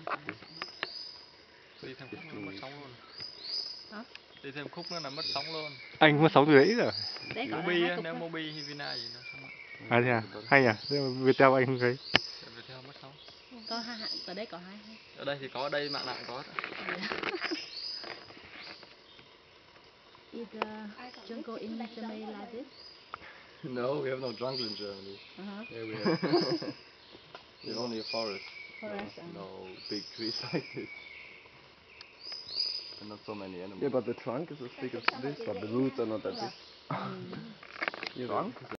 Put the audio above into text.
Đi thêm khúc nữa mất sóng luôn. Hả? Đi thêm khúc nữa là mất sóng luôn. Anh mất sóng từ đấy rồi. Mobi á, nếu Mobi hay Vina gì nó xong. À thế à? Hay à? Viettel anh không thấy. Viettel mất sóng. Có hai, ở đây có hai. Ở đây thì có, ở đây mạng nào cũng có. Is jungle in Germany like this? No, we have no jungle in Germany. Yeah, we have only a forest. No big trees like this. And not so many animals. Yeah, but the trunk is as big as this, but the roots are not that big. Trunk?